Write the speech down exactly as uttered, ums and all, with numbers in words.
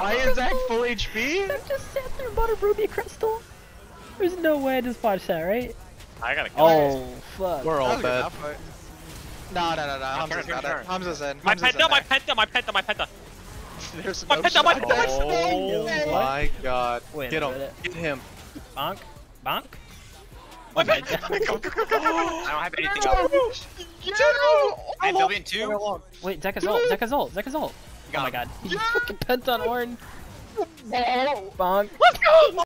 Why is Zach full H P? I just sat there and bought a ruby crystal. There's no way I just watched that, right? I gotta kill Oh, fuck. We're all dead. No, no, no, no. Hamza's turn, got turn. it. Hamza's in. My Hamza's penta, in my there. penta, my penta, my penta. There's my no penta, my shot. penta. Oh What? my god. Wait a Get him. minute. Get him. Bonk? Bonk? My Okay. penta. Go, go, go, go, go. I don't have anything Get else. him! Get him! I have Billion two. Wait, Zeka's ult, Zeka's ult, Zeka's ult. Oh my god. He's fucking pent on Orn. Bonk. Let's go!